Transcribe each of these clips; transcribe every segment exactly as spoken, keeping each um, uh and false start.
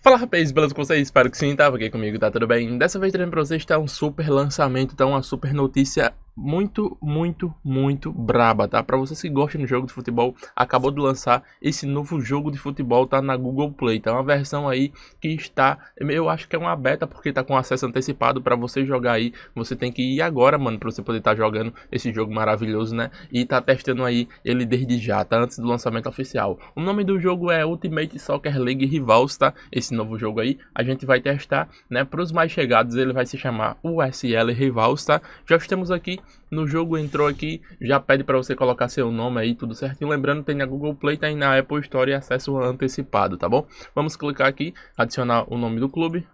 Fala rapaz, beleza com vocês? Espero que sim, tá? Aqui comigo, tá tudo bem? Dessa vez trazendo pra vocês tá um super lançamento, tá? Uma super notícia muito, muito, muito braba, tá? Pra vocês que gostam de jogo de futebol, acabou de lançar esse novo jogo de futebol, tá? Na Google Play, tá? Uma versão aí que está, eu acho que é uma beta, porque tá com acesso antecipado pra você jogar aí. Você tem que ir agora, mano, pra você poder estar tá jogando esse jogo maravilhoso, né? E tá testando aí ele desde já, tá? Antes do lançamento oficial. O nome do jogo é Ultimate Soccer League Rivals, tá? Esse novo jogo aí, a gente vai testar, né? Para os mais chegados, ele vai se chamar U S L Rivals, tá? Já estamos aqui no jogo, entrou aqui, já pede para você colocar seu nome aí, tudo certinho. Lembrando, tem na Google Play, tem na Apple Store e acesso antecipado, tá bom? Vamos clicar aqui, adicionar o nome do clube.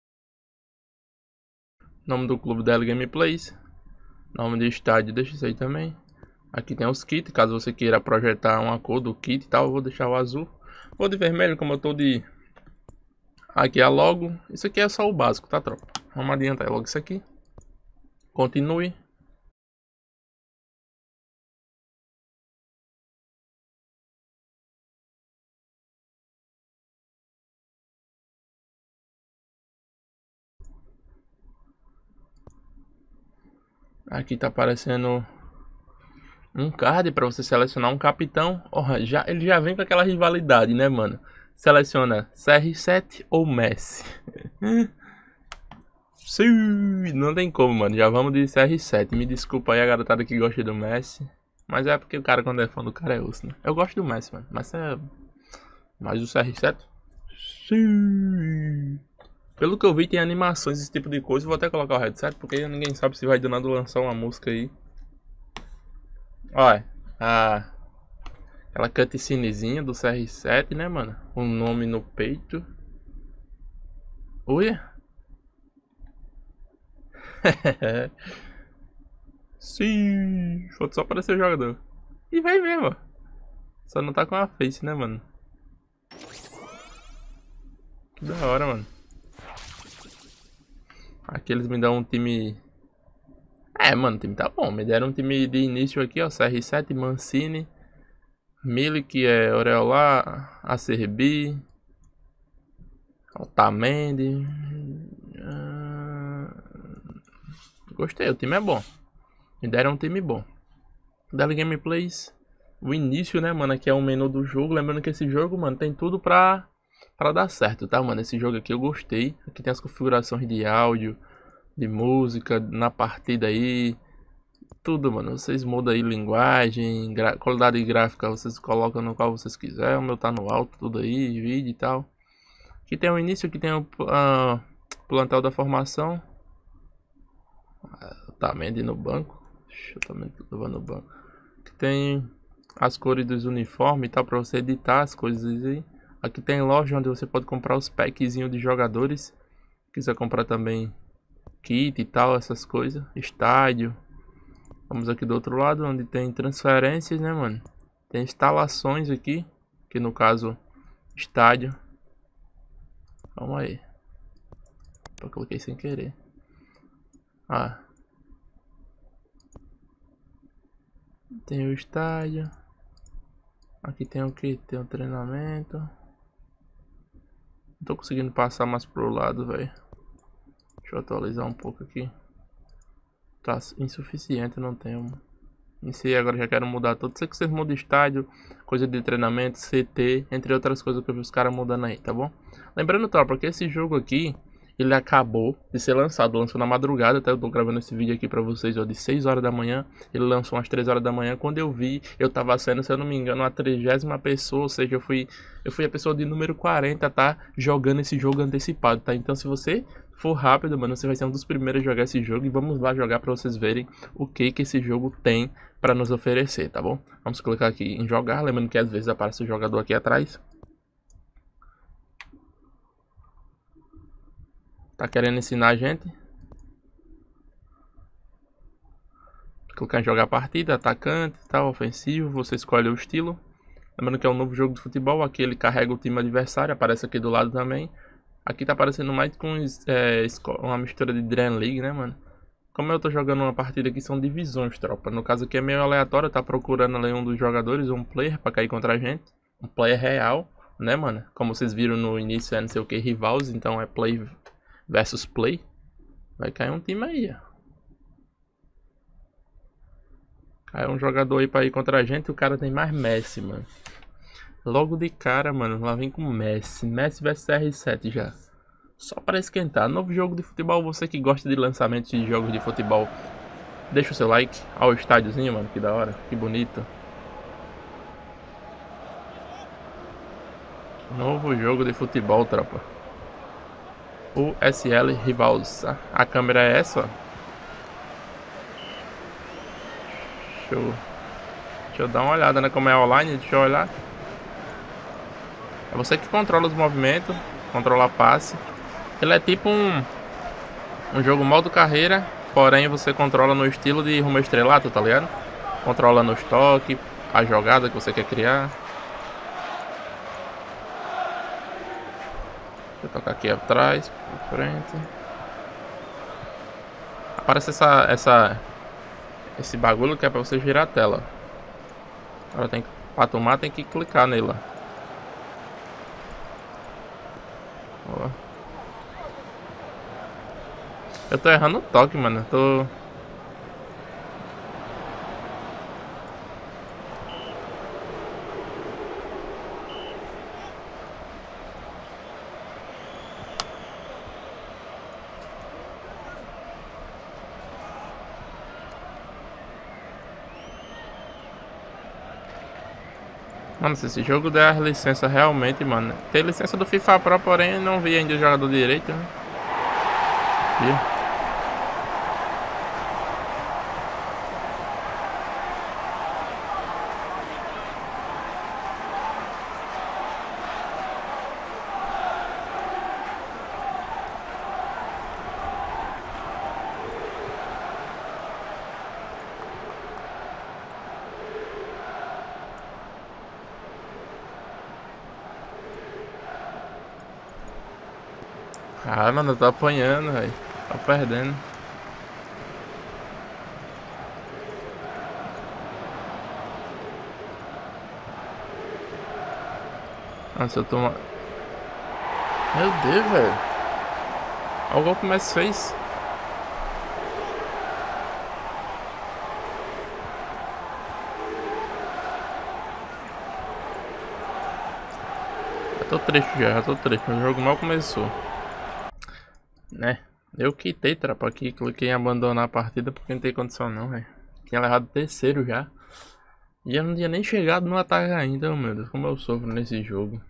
Nome do clube da L Gameplays. Nome do estádio, deixa isso aí também. Aqui tem os kits, caso você queira projetar uma cor do kit e tal, eu vou deixar o azul. Vou de vermelho, como eu tô de... Aqui é a logo. Isso aqui é só o básico, tá, tropa? Vamos adiantar logo isso aqui. Continue. Aqui tá aparecendo um card para você selecionar um capitão. Oh, já, ele já vem com aquela rivalidade, né, mano? Seleciona C R sete ou Messi. Sim, não tem como, mano. Já vamos de C R sete. Me desculpa aí a garotada que gosta do Messi. Mas é porque o cara, quando é fã do cara, é osso, né? Eu gosto do Messi, mano. Mas é... Mas o C R sete? Sim. Pelo que eu vi, tem animações, esse tipo de coisa. Vou até colocar o headset, porque ninguém sabe se vai do nada lançar uma música aí. Olha, a... aquela cutscenezinha do C R sete, né, mano? O nome no peito. Olha. Sim. Falta só aparecer o jogador. E vai mesmo. Só não tá com a face, né, mano? Que da hora, mano. Aqui eles me dão um time... É, mano, o time tá bom. Me deram um time de início aqui, ó. C R sete, Mancini, Milik, é Oreolá, Acerbi, Otamendi. Ah, gostei, o time é bom. Me deram um time bom. Dali Gameplays. O início, né, mano? Aqui é o menu do jogo. Lembrando que esse jogo, mano, tem tudo pra, pra dar certo, tá, mano? Esse jogo aqui eu gostei. Aqui tem as configurações de áudio, de música, na partida aí. Tudo, mano. Vocês mudam aí linguagem, qualidade gráfica, vocês colocam no qual vocês quiserem. O meu tá no alto, tudo aí, vídeo e tal. Aqui tem o início, aqui tem o uh, plantel da formação. Otamendi no banco. Otamendi no banco. Aqui tem as cores dos uniformes e tal, pra você editar as coisas aí. Aqui tem loja onde você pode comprar os packzinhos de jogadores. Quiser comprar também kit e tal, essas coisas. Estádio. Vamos aqui do outro lado, onde tem transferências, né, mano? Tem instalações aqui, que no caso, estádio. Calma aí. Eu coloquei sem querer. Ah. Tem o estádio. Aqui tem o que? Tem o treinamento. Não tô conseguindo passar mais pro lado, velho. Deixa eu atualizar um pouco aqui. Tá insuficiente, não tenho. Em si, agora já quero mudar tudo. Sei que vocês mudam estádio, coisa de treinamento, C T, entre outras coisas que eu vi os caras mudando aí, tá bom? Lembrando, tropa, que esse jogo aqui, ele acabou de ser lançado. Lançou na madrugada, até eu tô gravando esse vídeo aqui pra vocês, ó, de seis horas da manhã. Ele lançou às três horas da manhã. Quando eu vi, eu tava sendo, se eu não me engano, a trigésima pessoa. Ou seja, eu fui, eu fui a pessoa de número quarenta, tá? Jogando esse jogo antecipado, tá? Então, se você for rápido, mano, você vai ser um dos primeiros a jogar esse jogo. E vamos lá jogar pra vocês verem o que que esse jogo tem pra nos oferecer, tá bom? Vamos clicar aqui em jogar. Lembrando que às vezes aparece o jogador aqui atrás. Tá querendo ensinar a gente. Clicar em jogar partida, atacante, tal, ofensivo. Você escolhe o estilo. Lembrando que é um novo jogo de futebol. Aqui ele carrega o time adversário. Aparece aqui do lado também. Aqui tá aparecendo mais com é, uma mistura de Dream League, né, mano? Como eu tô jogando uma partida aqui, são divisões, tropa. No caso aqui é meio aleatório. Tá procurando ali um dos jogadores, um player, pra cair contra a gente. Um player real. né, mano? Como vocês viram no início, é não sei o que, rivals, então é play versus play. Vai cair um time aí, ó. Cai um jogador aí pra ir contra a gente e o cara tem mais Messi, mano. Logo de cara, mano, lá vem com Messi. Messi versus R sete já. Só para esquentar. Novo jogo de futebol, você que gosta de lançamentos de jogos de futebol, deixa o seu like. Olha o estádiozinho, mano, que da hora, que bonito. Novo jogo de futebol, tropa. U S L Rivals. A câmera é essa, ó. Show. Deixa eu dar uma olhada, né, como é online, deixa eu olhar. É você que controla os movimentos, controla passe. Ele é tipo um, um jogo modo carreira, porém você controla no estilo de rumo estrelato, tá ligado? Controla nos toques, a jogada que você quer criar. Deixa eu tocar aqui atrás, por frente. Aparece essa, essa, esse bagulho que é pra você girar a tela. Ela tem que, pra tomar tem que clicar nela. Ó. Eu tô errando o toque, mano. Eu tô... Mano, se esse jogo der a licença realmente, mano. Tem licença do FIFA Pro, porém não vi ainda o jogador direito, né? Viu? Ah, mano, eu tô apanhando, velho. Tô perdendo. Nossa, eu tô... Meu Deus, velho. Olha o gol que o Messi fez. Já tô triste já, já tô triste. O jogo mal começou. Né? Eu quitei, trapa, aqui. Cliquei em abandonar a partida porque não tem condição não, velho. Tinha levado terceiro já. E eu não tinha nem chegado no ataque ainda, meu Deus. Como eu sofro nesse jogo.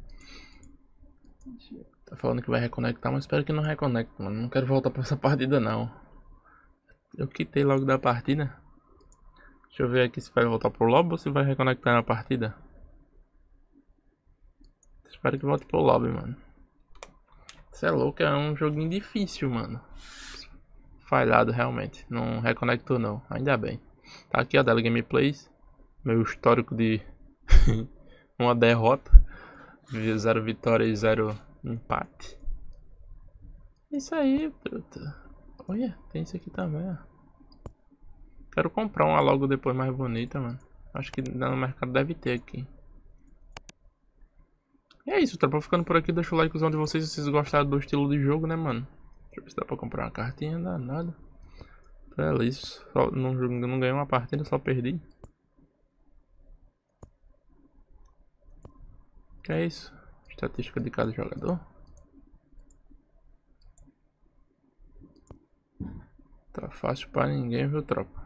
Tá falando que vai reconectar, mas espero que não reconecte, mano. Não quero voltar pra essa partida, não. Eu quitei logo da partida. Deixa eu ver aqui se vai voltar pro lobby ou se vai reconectar na partida. Espero que volte pro lobby, mano. Você é louco, é um joguinho difícil, mano. Falhado, realmente. Não reconectou, não. Ainda bem. Tá aqui a Dela Gameplays. Meu histórico de uma derrota. Zero vitória e zero empate. Isso aí, truta. Olha, tem isso aqui também, ó. Quero comprar uma logo depois mais bonita, mano. Acho que no mercado deve ter aqui. E é isso, tropa. Ficando por aqui, deixa o likezão de vocês se vocês gostaram do estilo de jogo, né, mano? Deixa eu ver se dá pra comprar uma cartinha, não dá nada. É isso. Só, não, não ganhei uma partida, só perdi. Que é isso? Estatística de cada jogador. Tá fácil pra ninguém, viu, tropa?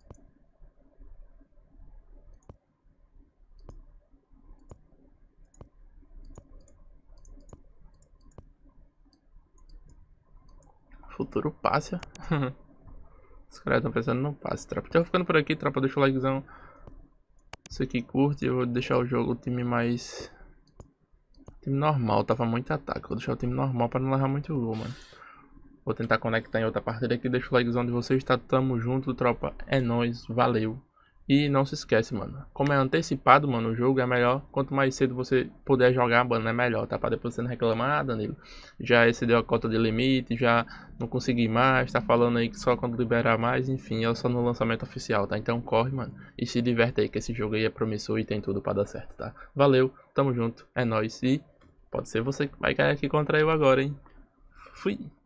Futuro passe. Os caras estão pensando no passe, tropa. Então ficando por aqui, tropa. Deixa o likezão. Você que curte, eu vou deixar o jogo o time mais... Time normal, tava muito ataque. Vou deixar o time normal pra não levar muito gol, mano. Vou tentar conectar em outra partida aqui. Deixa o likezão de vocês, tá? Tamo junto, tropa. É nóis, valeu. E não se esquece, mano. Como é antecipado, mano, o jogo é melhor. Quanto mais cedo você puder jogar, mano, é melhor, tá? Pra depois você não reclamar, ah, Danilo. Já excedeu a cota de limite, já não consegui mais. Tá falando aí que só quando liberar mais. Enfim, é só no lançamento oficial, tá? Então corre, mano. E se diverte aí, que esse jogo aí é promissor e tem tudo pra dar certo, tá? Valeu, tamo junto, é nóis. E pode ser você que vai cair aqui contra eu agora, hein? Fui.